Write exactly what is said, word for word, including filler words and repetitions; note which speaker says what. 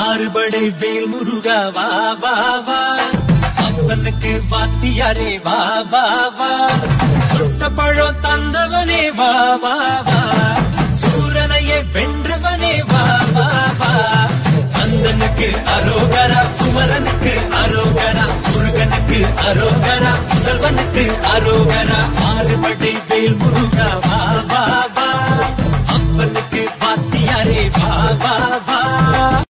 Speaker 1: ஆறுபடை வேல் முருகா வா வா வா, அப்பனுக்கு வாத்தியாரே வா வா வா, சுட்ட பழம் தந்தவனே வா வா வா, சூரனையே வென்றவனே வா வா வா, கந்தனுக்கு அரோகரா, குமரனுக்கு அரோகரா, முருகனுக்கு அரோகரா, முதல்வனுக்கு அரோகரா. ஆறுபடை வேல் முருகா வா வா வா, அப்பனுக்கு வாத்தியாரே வா வா வா.